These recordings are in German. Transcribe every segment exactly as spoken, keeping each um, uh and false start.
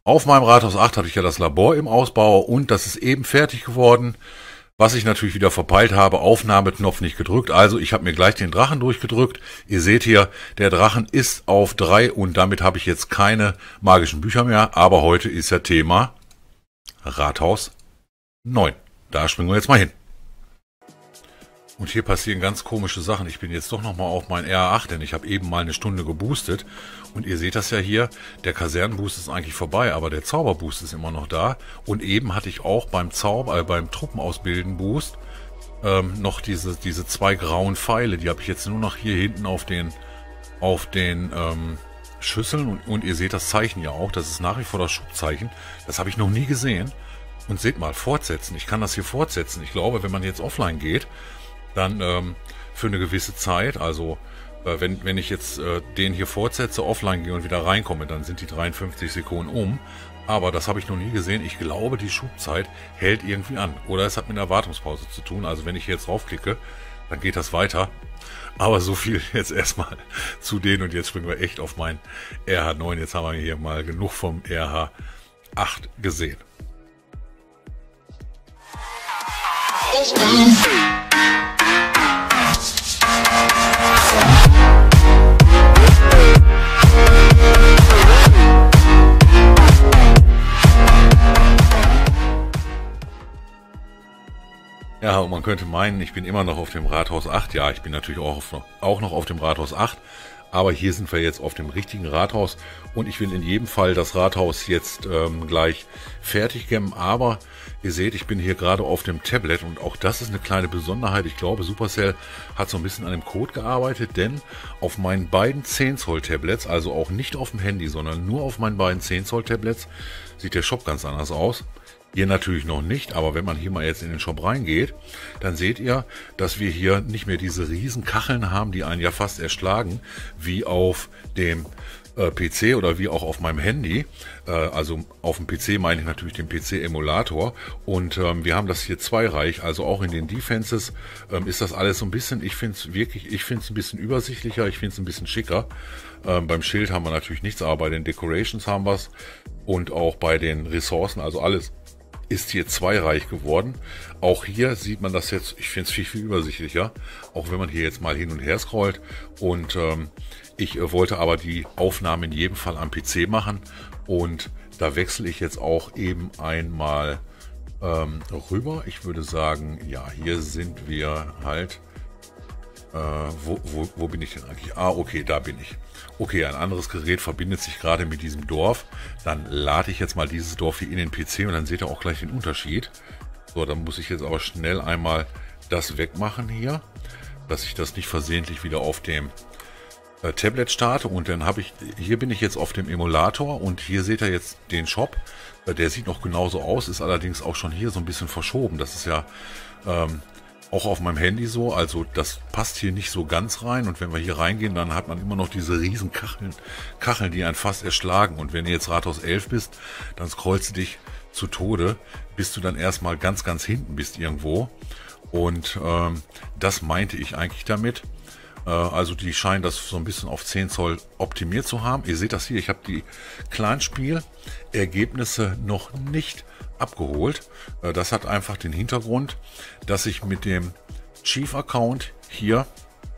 Auf meinem Rathaus acht hatte ich ja das Labor im Ausbau und das ist eben fertig geworden. Was ich natürlich wieder verpeilt habe, Aufnahmeknopf nicht gedrückt. Also ich habe mir gleich den Drachen durchgedrückt. Ihr seht hier, der Drachen ist auf drei und damit habe ich jetzt keine magischen Bücher mehr. Aber heute ist ja Thema Rathaus neun. Da springen wir jetzt mal hin. Und hier passieren ganz komische Sachen. Ich bin jetzt doch nochmal auf mein R acht, denn ich habe eben mal eine Stunde geboostet. Und ihr seht das ja hier, der Kasernenboost ist eigentlich vorbei, aber der Zauberboost ist immer noch da. Und eben hatte ich auch beim Zauber, äh, beim Truppenausbilden-Boost ähm, noch diese, diese zwei grauen Pfeile. Die habe ich jetzt nur noch hier hinten auf den, auf den ähm, Schüsseln. Und, und ihr seht das Zeichen ja auch, das ist nach wie vor das Schubzeichen. Das habe ich noch nie gesehen. Und seht mal, fortsetzen. Ich kann das hier fortsetzen. Ich glaube, wenn man jetzt offline geht, dann ähm, für eine gewisse Zeit, also äh, wenn, wenn ich jetzt äh, den hier fortsetze, offline gehe und wieder reinkomme, dann sind die dreiundfünfzig Sekunden um. Aber das habe ich noch nie gesehen. Ich glaube, die Schubzeit hält irgendwie an. Oder es hat mit einer Wartungspause zu tun. Also wenn ich hier jetzt draufklicke, dann geht das weiter. Aber so viel jetzt erstmal zu denen. Und jetzt springen wir echt auf mein R H neun. Jetzt haben wir hier mal genug vom R H acht gesehen. Ich bin Ja, und man könnte meinen, ich bin immer noch auf dem Rathaus acht. Ja, ich bin natürlich auch, auf, auch noch auf dem Rathaus acht. Aber hier sind wir jetzt auf dem richtigen Rathaus. Und ich will in jedem Fall das Rathaus jetzt ähm, gleich fertig gemmen. Aber ihr seht, ich bin hier gerade auf dem Tablet. Und auch das ist eine kleine Besonderheit. Ich glaube, Supercell hat so ein bisschen an dem Code gearbeitet. Denn auf meinen beiden zehn Zoll Tablets, also auch nicht auf dem Handy, sondern nur auf meinen beiden zehn Zoll Tablets, sieht der Shop ganz anders aus. Hier natürlich noch nicht, aber wenn man hier mal jetzt in den Shop reingeht, dann seht ihr, dass wir hier nicht mehr diese riesen Kacheln haben, die einen ja fast erschlagen, wie auf dem äh, P C oder wie auch auf meinem Handy. Äh, also auf dem P C meine ich natürlich den P C-Emulator. Und ähm, wir haben das hier zweireich, also auch in den Defenses ähm, ist das alles so ein bisschen, ich finde es wirklich, ich finde es ein bisschen übersichtlicher, ich finde es ein bisschen schicker. Ähm, beim Schild haben wir natürlich nichts, aber bei den Decorations haben wir es und auch bei den Ressourcen, also alles ist hier zweireich geworden. Auch hier sieht man das jetzt, ich finde es viel, viel übersichtlicher, auch wenn man hier jetzt mal hin und her scrollt. Und ähm, ich äh, wollte aber die Aufnahme in jedem Fall am P C machen. Und da wechsle ich jetzt auch eben einmal ähm, rüber. Ich würde sagen, ja, hier sind wir halt. Äh, wo, wo, wo bin ich denn eigentlich? Ah, okay, da bin ich. Okay, ein anderes Gerät verbindet sich gerade mit diesem Dorf. Dann lade ich jetzt mal dieses Dorf hier in den P C und dann seht ihr auch gleich den Unterschied. So, dann muss ich jetzt aber schnell einmal das wegmachen hier, dass ich das nicht versehentlich wieder auf dem äh, Tablet starte. Und dann habe ich, hier bin ich jetzt auf dem Emulator und hier seht ihr jetzt den Shop. Äh, der sieht noch genauso aus, ist allerdings auch schon hier so ein bisschen verschoben. Das ist ja ähm, auch auf meinem Handy so, also das passt hier nicht so ganz rein. Und wenn wir hier reingehen, dann hat man immer noch diese riesen Kacheln, Kacheln, die einen fast erschlagen. Und wenn du jetzt Rathaus elf bist, dann scrollst du dich zu Tode, bis du dann erstmal ganz, ganz hinten bist irgendwo. Und ähm, das meinte ich eigentlich damit. Äh, also die scheinen das so ein bisschen auf zehn Zoll optimiert zu haben. Ihr seht das hier, ich habe die Kleinspielergebnisse noch nicht abgeholt. Das hat einfach den Hintergrund, dass ich mit dem Chief-Account hier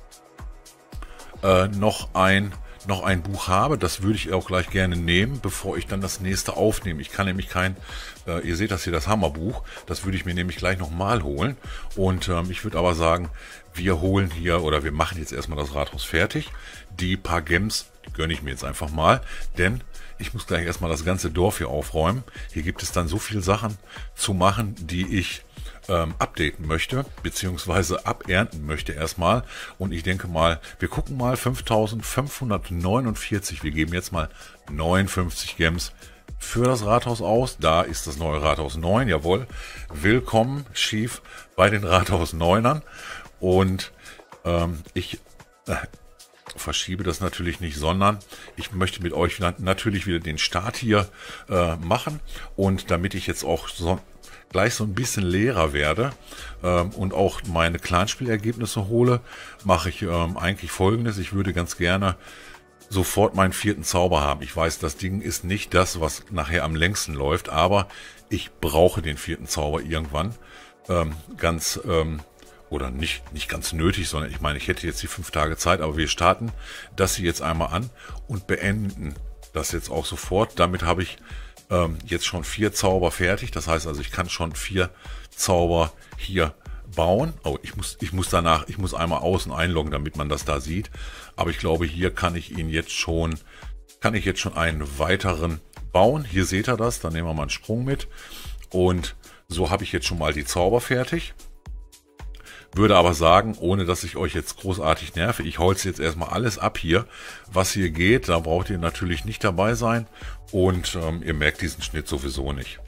äh, noch ein noch ein Buch habe. Das würde ich auch gleich gerne nehmen, bevor ich dann das nächste aufnehme. Ich kann nämlich kein, äh, ihr seht das hier, das Hammerbuch, das würde ich mir nämlich gleich nochmal holen. Und ähm, ich würde aber sagen, wir holen hier oder wir machen jetzt erstmal das Rathaus fertig. Die paar Gems, die gönne ich mir jetzt einfach mal, denn ich muss gleich erstmal das ganze Dorf hier aufräumen. Hier gibt es dann so viele Sachen zu machen, die ich ähm, updaten möchte, beziehungsweise abernten möchte erstmal. Und ich denke mal, wir gucken mal fünftausendfünfhundertneunundvierzig. Wir geben jetzt mal neunundfünfzig Gems für das Rathaus aus. Da ist das neue Rathaus neun, jawohl. Willkommen, Chief, bei den Rathaus neunern. Und ähm, ich... Äh, verschiebe das natürlich nicht, sondern ich möchte mit euch natürlich wieder den Start hier äh, machen. Und damit ich jetzt auch so, gleich so ein bisschen leerer werde ähm, und auch meine Kleinspielergebnisse hole, mache ich ähm, eigentlich Folgendes. Ich würde ganz gerne sofort meinen vierten Zauber haben. Ich weiß, das Ding ist nicht das, was nachher am längsten läuft, aber ich brauche den vierten Zauber irgendwann. Ähm, ganz, ähm, oder nicht, nicht ganz nötig, sondern ich meine, ich hätte jetzt die fünf Tage Zeit, aber wir starten das hier jetzt einmal an und beenden das jetzt auch sofort. Damit habe ich ähm, jetzt schon vier Zauber fertig. Das heißt also, ich kann schon vier Zauber hier bauen. Oh, ich muss, ich muss danach, ich muss einmal außen einloggen, damit man das da sieht. Aber ich glaube, hier kann ich ihn jetzt schon, kann ich jetzt schon einen weiteren bauen. Hier seht ihr das, dann nehmen wir mal einen Sprung mit. Und so habe ich jetzt schon mal die Zauber fertig. Würde aber sagen, ohne dass ich euch jetzt großartig nerve, ich holze jetzt erstmal alles ab hier, was hier geht. Da braucht ihr natürlich nicht dabei sein. Und ähm, ihr merkt diesen Schnitt sowieso nicht.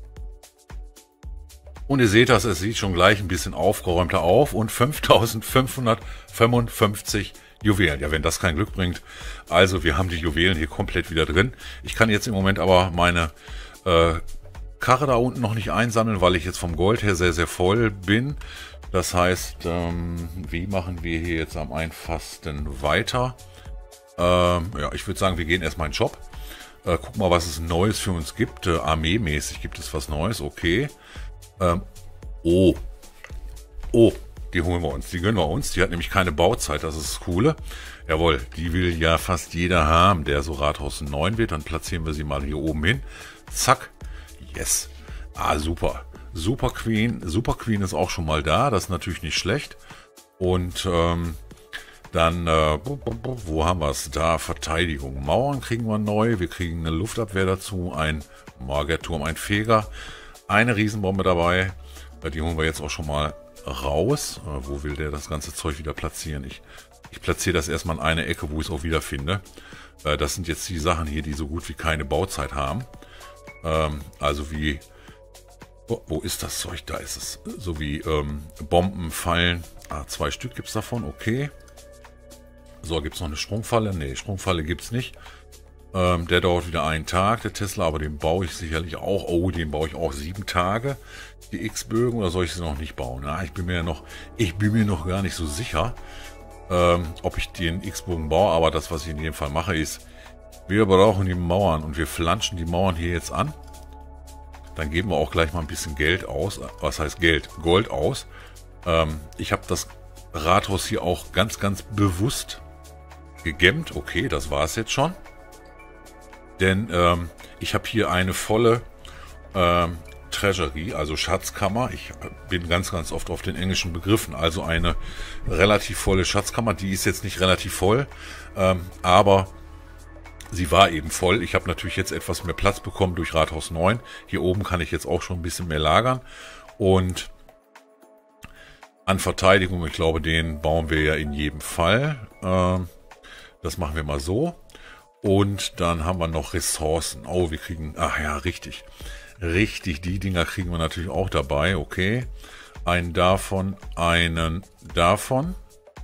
Und ihr seht das, es sieht schon gleich ein bisschen aufgeräumter auf und fünftausendfünfhundertfünfundfünfzig Juwelen. Ja, wenn das kein Glück bringt. Also wir haben die Juwelen hier komplett wieder drin. Ich kann jetzt im Moment aber meine äh, Karre da unten noch nicht einsammeln, weil ich jetzt vom Gold her sehr, sehr voll bin. Das heißt, ähm, wie machen wir hier jetzt am einfachsten weiter? Ähm, ja, ich würde sagen, wir gehen erstmal in den Shop. Äh, gucken mal, was es Neues für uns gibt. Äh, armeemäßig gibt es was Neues, okay. Ähm, oh, oh, die holen wir uns, die gönnen wir uns. Die hat nämlich keine Bauzeit, das ist das Coole. Jawohl, die will ja fast jeder haben, der so Rathaus neun wird. Dann platzieren wir sie mal hier oben hin. Zack, yes. Ah, super. Super Queen, Super Queen ist auch schon mal da, das ist natürlich nicht schlecht. Und ähm, dann, äh, wo haben wir es? Da, Verteidigung. Mauern kriegen wir neu, wir kriegen eine Luftabwehr dazu, ein Margerturm, ein Feger. Eine Riesenbombe dabei, die holen wir jetzt auch schon mal raus. Äh, wo will der das ganze Zeug wieder platzieren? Ich, ich platziere das erstmal in eine Ecke, wo ich es auch wieder finde. Äh, das sind jetzt die Sachen hier, die so gut wie keine Bauzeit haben. Ähm, also wie, oh, wo ist das Zeug? Da ist es. So wie ähm, Bomben, Fallen. Ah, zwei Stück gibt es davon, okay. So, gibt es noch eine Sprungfalle? Ne, Sprungfalle gibt es nicht. Ähm, der dauert wieder einen Tag, der Tesla, aber den baue ich sicherlich auch. Oh, den baue ich auch sieben Tage. Die X-Bögen, oder soll ich sie noch nicht bauen? Na, ich bin mir noch, ich bin mir noch gar nicht so sicher, ähm, ob ich den X-Bogen baue. Aber das, was ich in jedem Fall mache, ist, wir brauchen die Mauern und wir flanschen die Mauern hier jetzt an. Dann geben wir auch gleich mal ein bisschen Geld aus. Was heißt Geld? Gold aus. Ähm, ich habe das Rathaus hier auch ganz, ganz bewusst gegemmt. Okay, das war es jetzt schon. Denn ähm, ich habe hier eine volle ähm, Treasury, also Schatzkammer. Ich bin ganz, ganz oft auf den englischen Begriffen. Also eine relativ volle Schatzkammer. Die ist jetzt nicht relativ voll, ähm, aber sie war eben voll. Ich habe natürlich jetzt etwas mehr Platz bekommen durch Rathaus neun. Hier oben kann ich jetzt auch schon ein bisschen mehr lagern. Und an Verteidigung, ich glaube, den bauen wir ja in jedem Fall. Ähm, das machen wir mal so. Und dann haben wir noch Ressourcen. Oh, wir kriegen, ach ja, richtig. Richtig, die Dinger kriegen wir natürlich auch dabei. Okay. Einen davon, einen davon.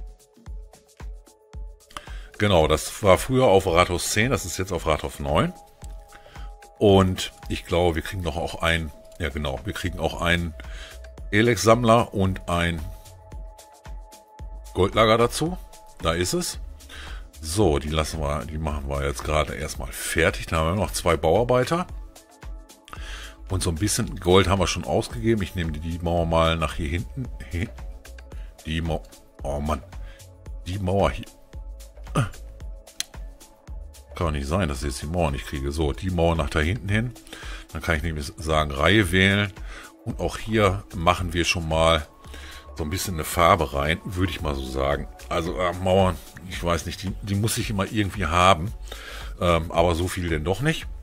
Genau, das war früher auf Rathaus zehn, das ist jetzt auf Rathaus neun. Und ich glaube, wir kriegen noch auch einen, ja genau, wir kriegen auch einen Elex-Sammler und ein Goldlager dazu. Da ist es. So, die lassen wir, die machen wir jetzt gerade erstmal fertig. Da haben wir noch zwei Bauarbeiter. Und so ein bisschen Gold haben wir schon ausgegeben. Ich nehme die Mauer mal nach hier hinten. Die Mauer, oh Mann, die Mauer hier. Kann doch nicht sein, dass ich jetzt die Mauer nicht kriege. So, die Mauer nach da hinten hin. Dann kann ich nämlich sagen, Reihe wählen. Und auch hier machen wir schon mal so ein bisschen eine Farbe rein, würde ich mal so sagen. Also äh, Mauern, ich weiß nicht, die, die muss ich immer irgendwie haben. Ähm, aber so viel denn doch nicht.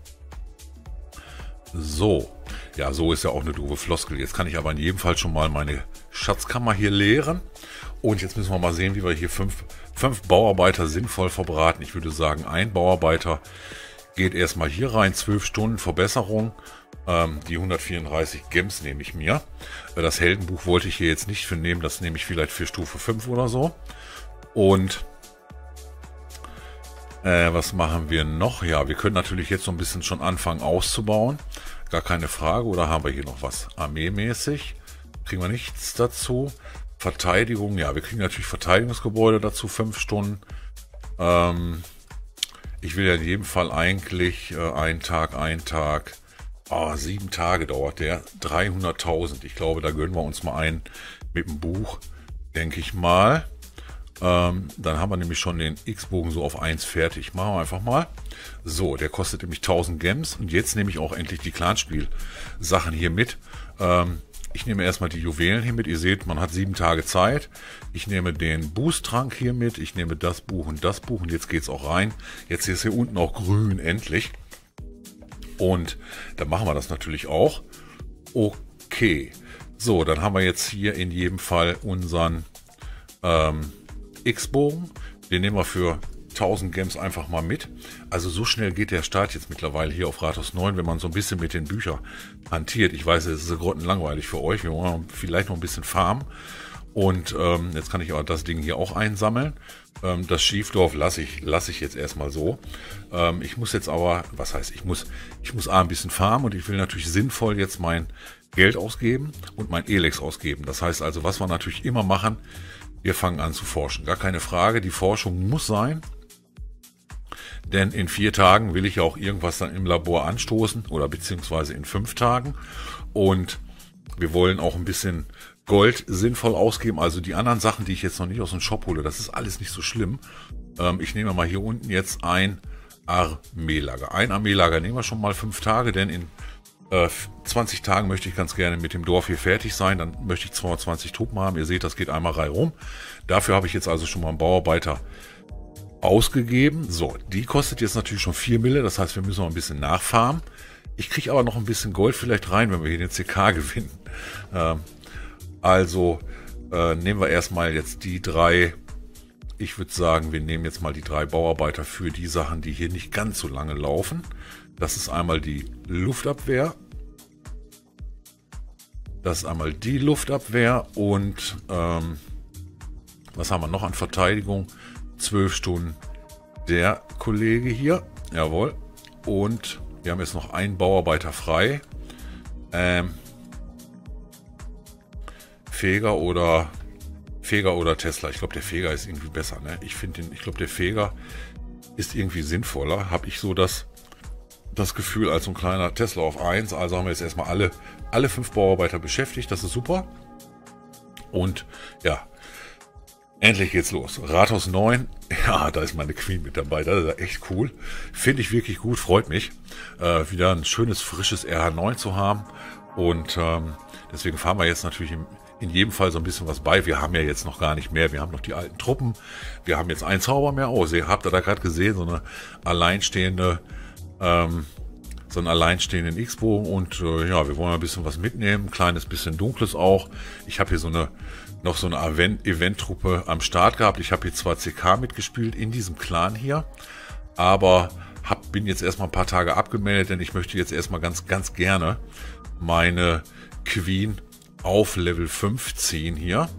So, ja, so ist ja auch eine doofe Floskel. Jetzt kann ich aber in jedem Fall schon mal meine Schatzkammer hier leeren. Und jetzt müssen wir mal sehen, wie wir hier fünf, fünf Bauarbeiter sinnvoll verbraten. Ich würde sagen, ein Bauarbeiter geht erstmal hier rein. zwölf Stunden Verbesserung. Ähm, die hundertvierunddreißig Gems nehme ich mir. Äh, das Heldenbuch wollte ich hier jetzt nicht für nehmen. Das nehme ich vielleicht für Stufe fünf oder so. Und äh, was machen wir noch? Ja, wir können natürlich jetzt so ein bisschen schon anfangen auszubauen. Gar keine Frage. Oder haben wir hier noch was armeemäßig? Kriegen wir nichts dazu. Verteidigung, ja, wir kriegen natürlich Verteidigungsgebäude dazu, fünf Stunden. Ähm, Ich will ja in jedem Fall eigentlich äh, einen Tag, einen Tag, oh, sieben Tage dauert der, dreihunderttausend. Ich glaube, da gönnen wir uns mal einen mit dem Buch, denke ich mal. Ähm, dann haben wir nämlich schon den X-Bogen so auf eins fertig. Machen wir einfach mal. So, der kostet nämlich tausend Gems. Und jetzt nehme ich auch endlich die Clanspiel-Sachen hier mit. Ähm, ich nehme erstmal die Juwelen hier mit. Ihr seht, man hat sieben Tage Zeit. Ich nehme den Boost-Trank hier mit. Ich nehme das Buch und das Buch. Und jetzt geht's auch rein. Jetzt ist hier unten auch grün, endlich. Und dann machen wir das natürlich auch. Okay. So, dann haben wir jetzt hier in jedem Fall unseren ähm, X-Bogen. Den nehmen wir für tausend Gems einfach mal mit. Also so schnell geht der Start jetzt mittlerweile hier auf Rathaus neun, wenn man so ein bisschen mit den Büchern hantiert. Ich weiß, es ist grottenlangweilig für euch. Wir wollen vielleicht noch ein bisschen farmen. Und ähm, jetzt kann ich aber das Ding hier auch einsammeln. Ähm, das Schiefdorf lasse ich, lasse ich jetzt erstmal so. Ähm, ich muss jetzt aber, was heißt, ich muss, ich muss A, ein bisschen farmen und ich will natürlich sinnvoll jetzt mein Geld ausgeben und mein Elex ausgeben. Das heißt also, was wir natürlich immer machen, wir fangen an zu forschen. Gar keine Frage, die Forschung muss sein. Denn in vier Tagen will ich ja auch irgendwas dann im Labor anstoßen oder beziehungsweise in fünf Tagen. Und wir wollen auch ein bisschen Gold sinnvoll ausgeben. Also die anderen Sachen, die ich jetzt noch nicht aus dem Shop hole, das ist alles nicht so schlimm. Ähm, ich nehme mal hier unten jetzt ein Armeelager. Ein Armeelager nehmen wir schon mal fünf Tage, denn in äh, zwanzig Tagen möchte ich ganz gerne mit dem Dorf hier fertig sein. Dann möchte ich zweihundertzwanzig Truppen haben. Ihr seht, das geht einmal reihum. Dafür habe ich jetzt also schon mal einen Bauarbeiter ausgegeben. So, die kostet jetzt natürlich schon vier Mille. Das heißt, wir müssen noch ein bisschen nachfarmen. Ich kriege aber noch ein bisschen Gold vielleicht rein, wenn wir hier den C K gewinnen. Ähm, also äh, nehmen wir erstmal jetzt die drei. Ich würde sagen, wir nehmen jetzt mal die drei Bauarbeiter für die Sachen, die hier nicht ganz so lange laufen. Das ist einmal die Luftabwehr. Das ist einmal die Luftabwehr. Und ähm, was haben wir noch an Verteidigung? Zwölf Stunden der Kollege hier. Jawohl. Und wir haben jetzt noch einen Bauarbeiter frei. Ähm, Feger oder Feger oder Tesla. Ich glaube, der Feger ist irgendwie besser. Ne? Ich finde den, ich glaube, der Feger ist irgendwie sinnvoller. Habe ich so das, das Gefühl als so ein kleiner Tesla auf eins. Also haben wir jetzt erstmal alle, alle fünf Bauarbeiter beschäftigt. Das ist super. Und ja, endlich geht's los. Rathaus neun. Ja, da ist meine Queen mit dabei. Das ist echt cool. Finde ich wirklich gut. Freut mich, äh, wieder ein schönes, frisches R H neun zu haben. Und ähm, deswegen fahren wir jetzt natürlich im in jedem Fall so ein bisschen was bei. Wir haben ja jetzt noch gar nicht mehr. Wir haben noch die alten Truppen. Wir haben jetzt einen Zauber mehr. Oh, ihr habt ihr da gerade gesehen, so eine alleinstehende, ähm, so einen alleinstehenden X-Bogen. Und äh, ja, wir wollen ein bisschen was mitnehmen. Ein kleines bisschen Dunkles auch. Ich habe hier so eine, noch so eine Event-Truppe am Start gehabt. Ich habe hier zwar C K mitgespielt in diesem Clan hier, aber hab, bin jetzt erstmal ein paar Tage abgemeldet, denn ich möchte jetzt erstmal ganz, ganz gerne meine Queen auf Level fünf ziehen hier.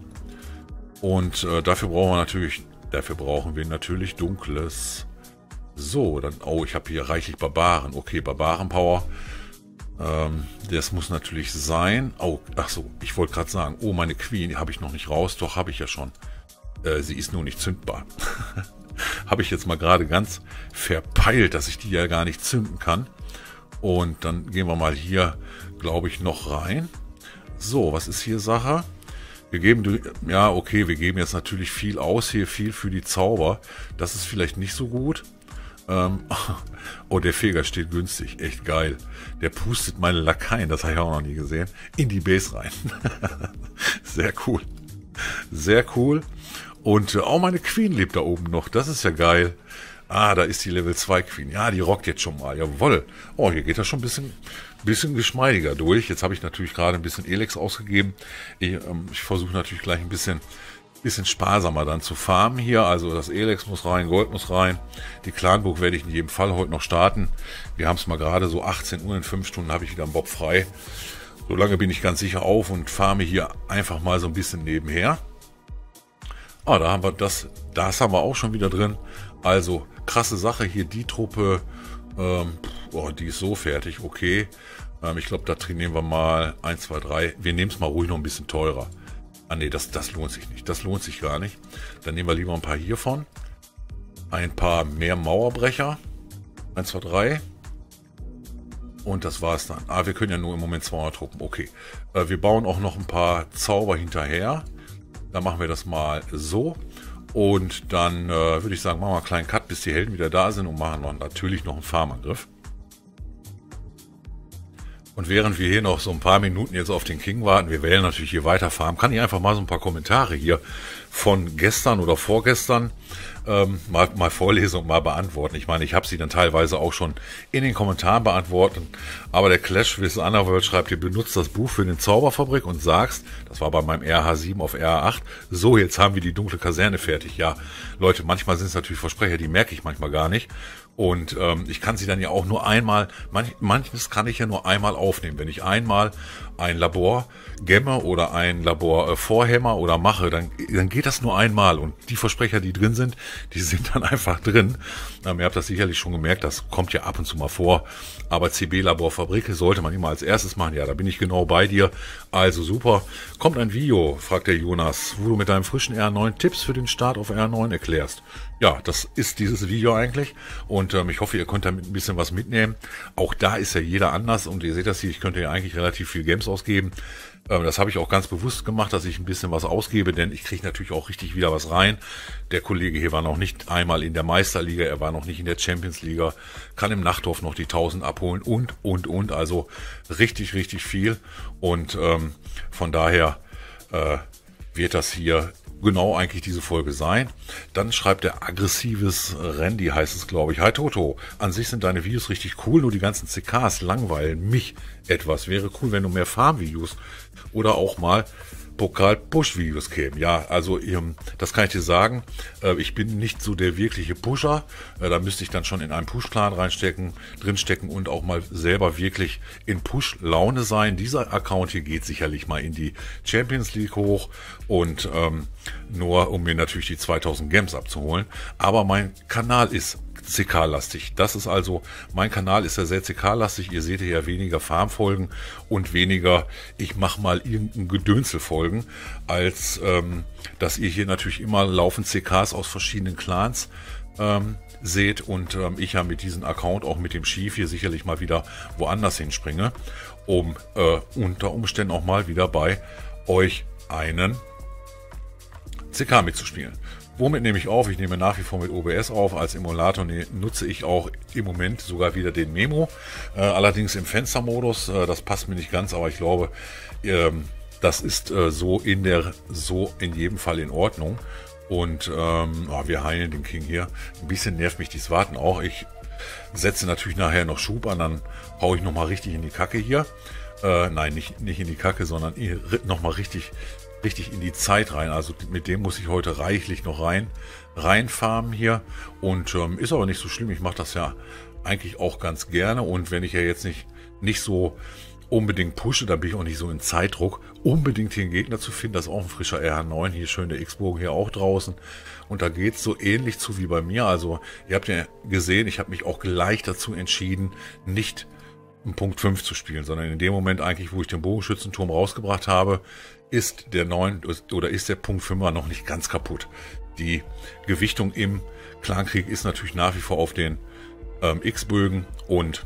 Und äh, dafür brauchen wir natürlich, dafür brauchen wir natürlich Dunkles. So, dann, oh, ich habe hier reichlich Barbaren. Okay, Barbaren-Power. Ähm, das muss natürlich sein. Oh, ach so, ich wollte gerade sagen, oh, meine Queen habe ich noch nicht raus. Doch, habe ich ja schon. Äh, sie ist nur nicht zündbar. Habe ich jetzt mal gerade ganz verpeilt, dass ich die ja gar nicht zünden kann. Und dann gehen wir mal hier, glaube ich, noch rein. So, was ist hier Sache? Wir geben, ja, okay, wir geben jetzt natürlich viel aus hier, viel für die Zauber. Das ist vielleicht nicht so gut. Ähm, oh, der Feger steht günstig, echt geil. Der pustet meine Lakaien, das habe ich auch noch nie gesehen, in die Base rein. Sehr cool. Sehr cool. Und auch meine Queen lebt da oben noch, das ist ja geil. Ah, da ist die Level zwei Queen. Ja, die rockt jetzt schon mal. Jawohl. Oh, hier geht das schon ein bisschen, bisschen geschmeidiger durch. Jetzt habe ich natürlich gerade ein bisschen Elex ausgegeben. Ich, ähm, ich versuche natürlich gleich ein bisschen, bisschen sparsamer dann zu farmen hier. Also das Elex muss rein, Gold muss rein. Die Clanburg werde ich in jedem Fall heute noch starten. Wir haben es mal gerade so achtzehn Uhr, in fünf Stunden habe ich wieder einen Bob frei. Solange bin ich ganz sicher auf und farme hier einfach mal so ein bisschen nebenher. Ah, da haben wir das, das haben wir auch schon wieder drin. Also, krasse Sache hier, die Truppe, ähm, oh, die ist so fertig, okay. Ähm, ich glaube, da trainieren wir mal eins, zwei, drei. Wir nehmen es mal ruhig noch ein bisschen teurer. Ah nee, das, das lohnt sich nicht, das lohnt sich gar nicht. Dann nehmen wir lieber ein paar hiervon. Ein paar mehr Mauerbrecher. eins, zwei, drei. Und das war's dann. Ah, wir können ja nur im Moment zweihundert Truppen. Okay. Äh, wir bauen auch noch ein paar Zauber hinterher. Dann machen wir das mal so. Und dann äh, würde ich sagen, machen wir einen kleinen Cut, bis die Helden wieder da sind und machen noch, natürlich noch einen Farmangriff. Und während wir hier noch so ein paar Minuten jetzt auf den King warten, wir wählen natürlich hier weiter farmen, kann ich einfach mal so ein paar Kommentare hier von gestern oder vorgestern ähm, mal, mal vorlesen und mal beantworten. Ich meine, ich habe sie dann teilweise auch schon in den Kommentaren beantwortet, aber der Clash with Underworld schreibt, ihr benutzt das Buch für den Zauberfabrik und sagst, das war bei meinem R H sieben auf R H acht, so, jetzt haben wir die dunkle Kaserne fertig. Ja, Leute, manchmal sind es natürlich Versprecher, die merke ich manchmal gar nicht. Und ähm, ich kann sie dann ja auch nur einmal, manch, manches kann ich ja nur einmal aufnehmen. Wenn ich einmal ein Labor gemme oder ein Labor äh, vorhämmer oder mache, dann, dann geht das nur einmal. Und die Versprecher, die drin sind, die sind dann einfach drin. Ähm, ihr habt das sicherlich schon gemerkt, das kommt ja ab und zu mal vor. Aber C B-Laborfabrik sollte man immer als erstes machen. Ja, da bin ich genau bei dir. Also super. Kommt ein Video, fragt der Jonas, wo du mit deinem frischen R neun Tipps für den Start auf R neun erklärst. Ja, das ist dieses Video eigentlich. Und ähm, ich hoffe, ihr könnt damit ein bisschen was mitnehmen. Auch da ist ja jeder anders. Und ihr seht das hier, ich könnte ja eigentlich relativ viel Games ausgeben. Ähm, das habe ich auch ganz bewusst gemacht, dass ich ein bisschen was ausgebe, denn ich kriege natürlich auch richtig wieder was rein. Der Kollege hier war noch nicht einmal in der Meisterliga, er war noch nicht in der Champions Liga, kann im Nachthof noch die tausend abholen und, und, und. Also richtig, richtig viel. Und ähm, von daher äh, wird das hier genau eigentlich diese Folge sein. Dann schreibt der aggressives Randy, heißt es glaube ich. Hi Toto, an sich sind deine Videos richtig cool, nur die ganzen C Ks langweilen mich etwas. Wäre cool, wenn du mehr Farm-Videos oder auch mal Pokal-Push-Videos kämen. Ja, also das kann ich dir sagen. Ich bin nicht so der wirkliche Pusher. Da müsste ich dann schon in einen Push-Plan reinstecken, drinstecken und auch mal selber wirklich in Push-Laune sein. Dieser Account hier geht sicherlich mal in die Champions League hoch und ähm, nur um mir natürlich die zweitausend Gems abzuholen. Aber mein Kanal ist C K-lastig. Das ist also, mein Kanal ist ja sehr C K-lastig. Ihr seht hier ja weniger Farmfolgen und weniger, ich mache mal irgendein Gedönselfolgen, als ähm, dass ihr hier natürlich immer laufend C Ks aus verschiedenen Clans ähm, seht und ähm, ich ja mit diesem Account, auch mit dem Schief hier sicherlich mal wieder woanders hinspringe, um äh, unter Umständen auch mal wieder bei euch einen C K mitzuspielen. Womit nehme ich auf? Ich nehme nach wie vor mit O B S auf. Als Emulator nutze ich auch im Moment sogar wieder den Memo. Äh, allerdings im Fenstermodus. Äh, das passt mir nicht ganz, aber ich glaube, ähm, das ist äh, so in der so in jedem Fall in Ordnung. Und ähm, oh, wir heilen den King hier. Ein bisschen nervt mich dieses Warten auch. Ich setze natürlich nachher noch Schub an, dann haue ich nochmal richtig in die Kacke hier. Äh, nein, nicht, nicht in die Kacke, sondern nochmal richtig richtig in die Zeit rein. Also mit dem muss ich heute reichlich noch rein reinfarmen hier und ähm, ist aber nicht so schlimm. Ich mache das ja eigentlich auch ganz gerne und wenn ich ja jetzt nicht nicht so unbedingt pushe, dann bin ich auch nicht so in Zeitdruck, unbedingt hier einen Gegner zu finden. Das ist auch ein frischer R H neun. Hier schön der X-Bogen hier auch draußen und da geht es so ähnlich zu wie bei mir. Also ihr habt ja gesehen, ich habe mich auch gleich dazu entschieden, nicht einen Punkt fünf zu spielen, sondern in dem Moment eigentlich, wo ich den Bogenschützenturm rausgebracht habe, ist der neun oder ist der Punkt fünfer noch nicht ganz kaputt. Die Gewichtung im Clankrieg ist natürlich nach wie vor auf den ähm, X-Bögen und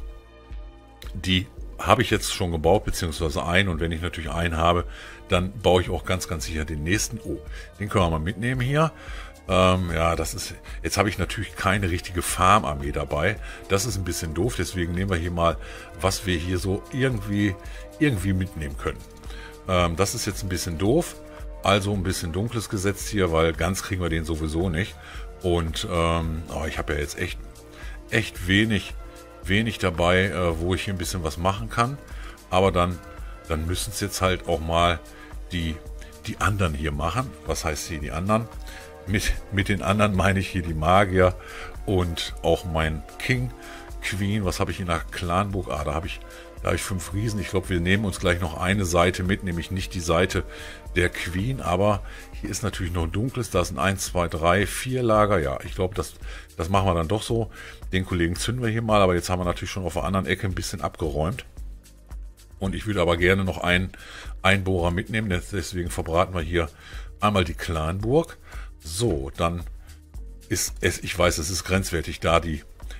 die habe ich jetzt schon gebaut, beziehungsweise einen, und wenn ich natürlich einen habe, dann baue ich auch ganz, ganz sicher den nächsten. Oh, den können wir mal mitnehmen hier. Ähm, ja, das ist, jetzt habe ich natürlich keine richtige Farmarmee dabei. Das ist ein bisschen doof, deswegen nehmen wir hier mal, was wir hier so irgendwie, irgendwie mitnehmen können. Ähm, das ist jetzt ein bisschen doof, also ein bisschen dunkles gesetzt hier, weil ganz kriegen wir den sowieso nicht. Und ähm, oh, ich habe ja jetzt echt, echt wenig, wenig dabei, äh, wo ich hier ein bisschen was machen kann. Aber dann, dann müssen es jetzt halt auch mal die, die anderen hier machen. Was heißt hier die anderen? Mit, mit den anderen meine ich hier die Magier und auch mein King, Queen. Was habe ich in der Clanburg? Ah, da habe ich, da habe ich fünf Riesen. Ich glaube, wir nehmen uns gleich noch eine Seite mit, nämlich nicht die Seite der Queen, aber hier ist natürlich noch ein dunkles. Da sind eins, zwei, drei, vier Lager. Ja, ich glaube, das, das machen wir dann doch so. Den Kollegen zünden wir hier mal, aber jetzt haben wir natürlich schon auf der anderen Ecke ein bisschen abgeräumt. Und ich würde aber gerne noch einen Einbohrer mitnehmen, deswegen verbraten wir hier einmal die Clanburg. So, dann ist es, ich weiß, es ist grenzwertig, da die,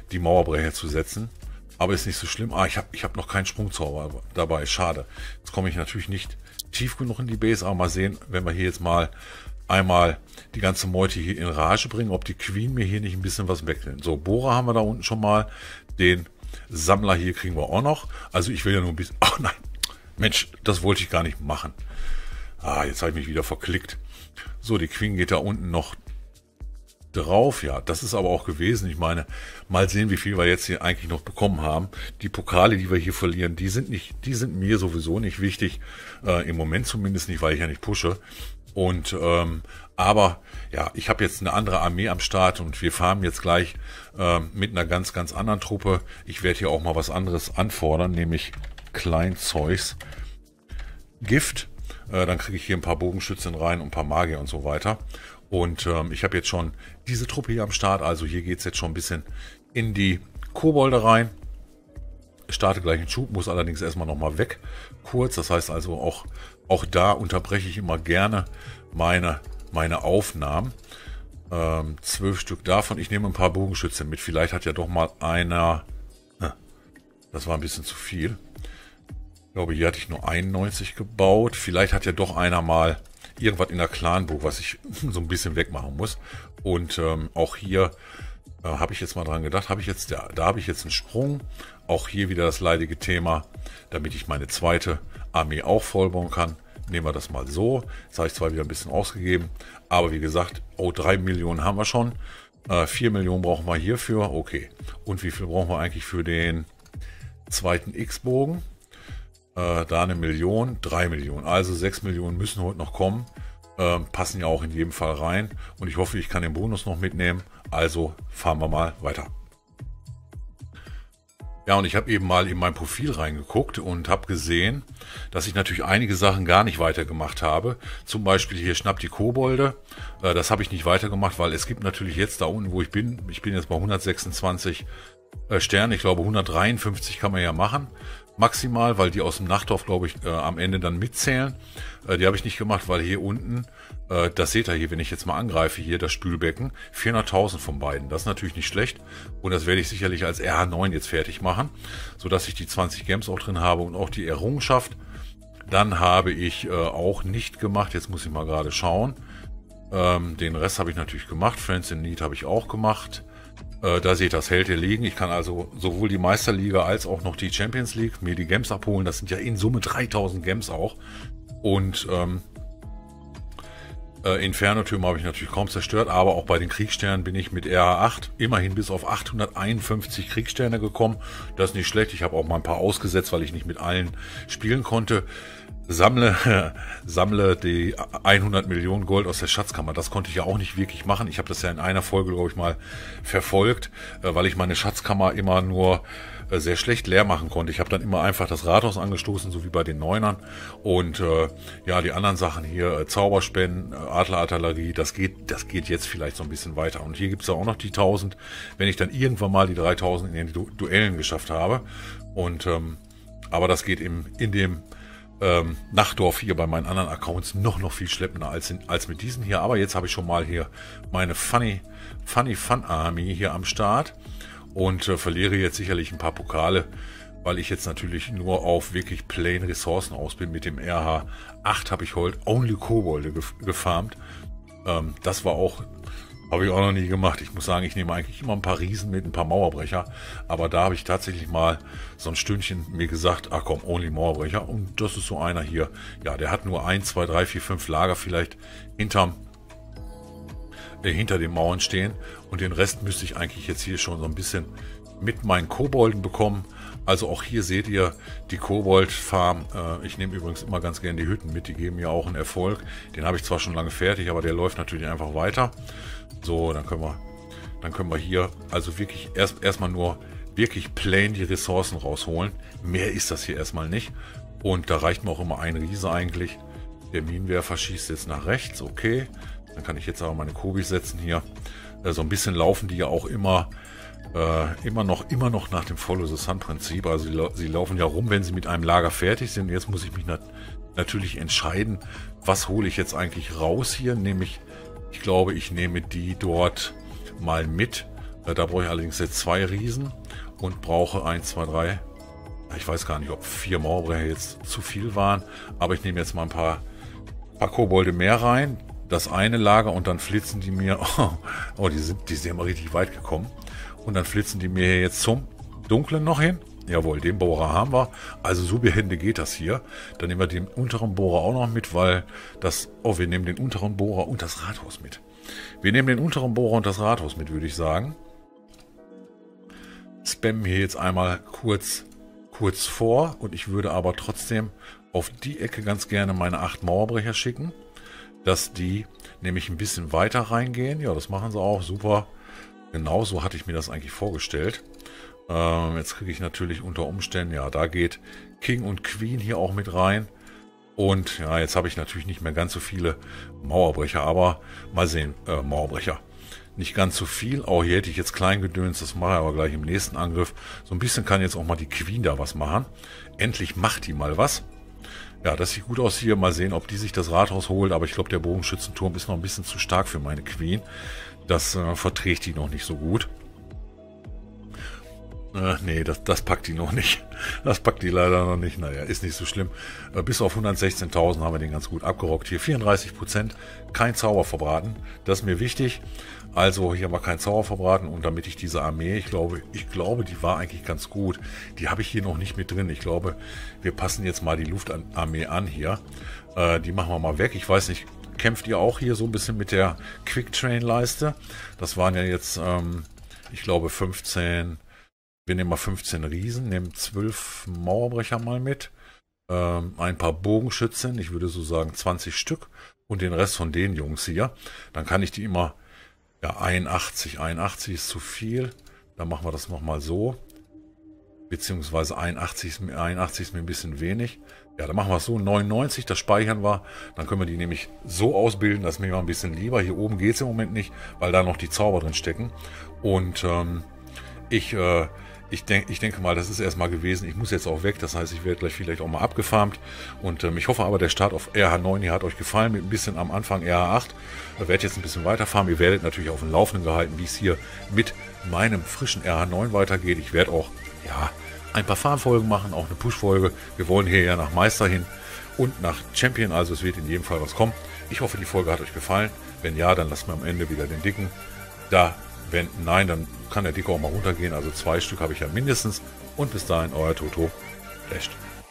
die Mauerbrecher zu setzen. Aber ist nicht so schlimm. Ah, ich habe ich hab noch keinen Sprungzauber dabei. Schade. Jetzt komme ich natürlich nicht tief genug in die Base. Aber mal sehen, wenn wir hier jetzt mal einmal die ganze Meute hier in Rage bringen, ob die Queen mir hier nicht ein bisschen was wegnimmt. So, Bohrer haben wir da unten schon mal. Den Sammler hier kriegen wir auch noch. Also ich will ja nur ein bisschen... Ach nein, Mensch, das wollte ich gar nicht machen. Ah, jetzt habe ich mich wieder verklickt. So, die Queen geht da unten noch drauf. Ja, das ist aber auch gewesen. Ich meine, mal sehen, wie viel wir jetzt hier eigentlich noch bekommen haben. Die Pokale, die wir hier verlieren, die sind nicht, die sind mir sowieso nicht wichtig. Äh, im Moment zumindest nicht, weil ich ja nicht pushe. Und ähm, aber ja, ich habe jetzt eine andere Armee am Start und wir fahren jetzt gleich äh, mit einer ganz, ganz anderen Truppe. Ich werde hier auch mal was anderes anfordern, nämlich Kleinzeugs Gift. Äh, dann kriege ich hier ein paar Bogenschützen rein und ein paar Magier und so weiter. Und ähm, ich habe jetzt schon diese Truppe hier am Start. Also hier geht es jetzt schon ein bisschen in die Kobolde rein. Ich starte gleich einen Schub, muss allerdings erstmal nochmal weg. Kurz, das heißt also auch, auch da unterbreche ich immer gerne meine, meine Aufnahmen. Ähm, zwölf Stück davon. Ich nehme ein paar Bogenschützen mit. Vielleicht hat ja doch mal einer... Das war ein bisschen zu viel. Ich glaube, hier hatte ich nur einundneunzig gebaut. Vielleicht hat ja doch einer mal irgendwas in der Clanburg, was ich so ein bisschen wegmachen muss. Und ähm, auch hier äh, habe ich jetzt mal dran gedacht, habe ich jetzt, da, da habe ich jetzt einen Sprung. Auch hier wieder das leidige Thema, damit ich meine zweite Armee auch vollbauen kann. Nehmen wir das mal so. Jetzt habe ich zwar wieder ein bisschen ausgegeben, aber wie gesagt, oh, drei Millionen haben wir schon. Äh, vier Millionen brauchen wir hierfür. Okay. Und wie viel brauchen wir eigentlich für den zweiten X-Bogen? Äh, da eine Million, drei Millionen. Also sechs Millionen müssen heute noch kommen. Äh, passen ja auch in jedem Fall rein. Und ich hoffe, ich kann den Bonus noch mitnehmen. Also fahren wir mal weiter. Ja, und ich habe eben mal in mein Profil reingeguckt und habe gesehen, dass ich natürlich einige Sachen gar nicht weitergemacht habe. Zum Beispiel hier Schnapp die Kobolde. Äh, das habe ich nicht weitergemacht, weil es gibt natürlich jetzt da unten, wo ich bin, ich bin jetzt bei hundertsechsundzwanzig äh, Sterne. Ich glaube, hundertdreiundfünfzig kann man ja machen. Maximal, weil die aus dem Nachtdorf, glaube ich, äh, am Ende dann mitzählen. Äh, die habe ich nicht gemacht, weil hier unten, äh, das seht ihr hier, wenn ich jetzt mal angreife, hier das Spülbecken, vierhunderttausend von beiden. Das ist natürlich nicht schlecht. Und das werde ich sicherlich als R H neun jetzt fertig machen, sodass ich die zwanzig Gems auch drin habe und auch die Errungenschaft. Dann habe ich äh, auch nicht gemacht, jetzt muss ich mal gerade schauen. Ähm, den Rest habe ich natürlich gemacht. Friends in Need habe ich auch gemacht. Da seht ihr das Held hier liegen. Ich kann also sowohl die Meisterliga als auch noch die Champions League mir die Gems abholen. Das sind ja in Summe dreitausend Gems auch. Und ähm, äh, Inferno-Türme habe ich natürlich kaum zerstört. Aber auch bei den Kriegssternen bin ich mit R H acht immerhin bis auf achthunderteinundfünfzig Kriegssterne gekommen. Das ist nicht schlecht. Ich habe auch mal ein paar ausgesetzt, weil ich nicht mit allen spielen konnte. Sammle, sammle die hundert Millionen Gold aus der Schatzkammer. Das konnte ich ja auch nicht wirklich machen. Ich habe das ja in einer Folge, glaube ich, mal verfolgt, weil ich meine Schatzkammer immer nur sehr schlecht leer machen konnte. Ich habe dann immer einfach das Rathaus angestoßen, so wie bei den Neunern. Und äh, ja, die anderen Sachen hier, äh, Zauberspenden, äh, Adlerartillerie, das geht, das geht jetzt vielleicht so ein bisschen weiter. Und hier gibt's ja auch noch die tausend, wenn ich dann irgendwann mal die dreitausend in den du Duellen geschafft habe. Und ähm, aber das geht im, in dem Ähm, Nachtdorf hier bei meinen anderen Accounts noch noch viel schleppender als, in, als mit diesen hier. Aber jetzt habe ich schon mal hier meine Funny Funny Fun Army hier am Start und äh, verliere jetzt sicherlich ein paar Pokale, weil ich jetzt natürlich nur auf wirklich plain Ressourcen aus bin. Mit dem R H acht habe ich heute Only Kobolde gef gefarmt. Ähm, das war auch, habe ich auch noch nie gemacht. Ich muss sagen, ich nehme eigentlich immer ein paar Riesen mit, ein paar Mauerbrecher. Aber da habe ich tatsächlich mal so ein Stündchen mir gesagt, ach komm, only Mauerbrecher. Und das ist so einer hier. Ja, der hat nur eins, zwei, drei, vier, fünf Lager vielleicht hinterm, äh, hinter den Mauern stehen. Und den Rest müsste ich eigentlich jetzt hier schon so ein bisschen mit meinen Kobolden bekommen. Also auch hier seht ihr die Kobold-Farm. Äh, ich nehme übrigens immer ganz gerne die Hütten mit. Die geben ja auch einen Erfolg. Den habe ich zwar schon lange fertig, aber der läuft natürlich einfach weiter. So, dann können wir, dann können wir hier also wirklich erst erstmal nur wirklich plain die Ressourcen rausholen. Mehr ist das hier erstmal nicht. Und da reicht mir auch immer ein Riese eigentlich. Der Minenwerfer schießt jetzt nach rechts, okay. Dann kann ich jetzt aber meine Kobis setzen hier. Äh, so ein bisschen laufen die ja auch immer, äh, immer noch, immer noch nach dem Follow the Sun Prinzip. Also sie, sie laufen ja rum, wenn sie mit einem Lager fertig sind. Jetzt muss ich mich nat natürlich entscheiden, was hole ich jetzt eigentlich raus hier, nämlich ich glaube, ich nehme die dort mal mit Äh, da brauche ich allerdings jetzt zwei Riesen und brauche eins, zwei, drei. Ich weiß gar nicht, ob vier Mauerbrecher jetzt zu viel waren, aber ich nehme jetzt mal ein paar, paar Kobolde mehr rein. Das eine Lager und dann flitzen die mir, oh, oh die sind, die sind immer richtig weit gekommen. Und dann flitzen die mir hier jetzt zum Dunklen noch hin. Jawohl, den Bohrer haben wir. Also so behende geht das hier. Dann nehmen wir den unteren Bohrer auch noch mit, weil das, oh, wir nehmen den unteren Bohrer und das Rathaus mit. Wir nehmen den unteren Bohrer und das Rathaus mit, würde ich sagen. Spammen hier jetzt einmal kurz, kurz vor und ich würde aber trotzdem auf die Ecke ganz gerne meine acht Mauerbrecher schicken, dass die nämlich ein bisschen weiter reingehen. Ja, das machen sie auch, super. Genau so hatte ich mir das eigentlich vorgestellt. Ähm, jetzt kriege ich natürlich unter Umständen, ja, da geht King und Queen hier auch mit rein. Und ja, jetzt habe ich natürlich nicht mehr ganz so viele Mauerbrecher, aber mal sehen, äh, Mauerbrecher. Nicht ganz so viel, auch hier hätte ich jetzt Kleingedöns, das mache ich aber gleich im nächsten Angriff. So ein bisschen kann jetzt auch mal die Queen da was machen. Endlich macht die mal was. Ja, das sieht gut aus hier. Mal sehen, ob die sich das Rathaus holt. Aber ich glaube, der Bogenschützenturm ist noch ein bisschen zu stark für meine Queen. Das äh, verträgt die noch nicht so gut. Äh, nee, das, das packt die noch nicht. Das packt die leider noch nicht. Naja, ist nicht so schlimm. Äh, bis auf hundertsechzehntausend haben wir den ganz gut abgerockt. Hier vierunddreißig Prozent. Kein Zauber verbraten. Das ist mir wichtig. Also hier haben wir kein Zauber verbraten. Und damit ich diese Armee, ich glaube, ich glaube, die war eigentlich ganz gut. Die habe ich hier noch nicht mit drin. Ich glaube, wir passen jetzt mal die Luftarmee an hier. Äh, die machen wir mal weg. Ich weiß nicht, kämpft ihr auch hier so ein bisschen mit der Quick-Train-Leiste? Das waren ja jetzt, ähm, ich glaube, fünfzehn... Wir nehmen mal fünfzehn Riesen, nehmen zwölf Mauerbrecher mal mit, ähm, ein paar Bogenschützen, ich würde so sagen zwanzig Stück und den Rest von den Jungs hier. Dann kann ich die immer, ja einundachtzig, einundachtzig ist zu viel, dann machen wir das nochmal so, beziehungsweise einundachtzig ist, mir, einundachtzig ist mir ein bisschen wenig. Ja, dann machen wir es so, neunundneunzig, das speichern wir, dann können wir die nämlich so ausbilden, das ist mir mal ein bisschen lieber. Hier oben geht es im Moment nicht, weil da noch die Zauber drin stecken und ähm, ich... Äh, Ich, denk, ich denke mal, das ist erstmal gewesen. Ich muss jetzt auch weg, das heißt, ich werde gleich vielleicht auch mal abgefarmt. Und ähm, ich hoffe aber, der Start auf R H neun hier hat euch gefallen, mit ein bisschen am Anfang R H acht. Ich werde jetzt ein bisschen weiterfahren. Ihr werdet natürlich auf dem Laufenden gehalten, wie es hier mit meinem frischen R H neun weitergeht. Ich werde auch ja, ein paar Farmfolgen machen, auch eine Push-Folge. Wir wollen hier ja nach Meister hin und nach Champion, also es wird in jedem Fall was kommen. Ich hoffe, die Folge hat euch gefallen. Wenn ja, dann lasst mir am Ende wieder den Dicken da. Wenn nein, dann kann der Dicke auch mal runtergehen. Also zwei Stück habe ich ja mindestens. Und bis dahin, euer Toto. Flasht.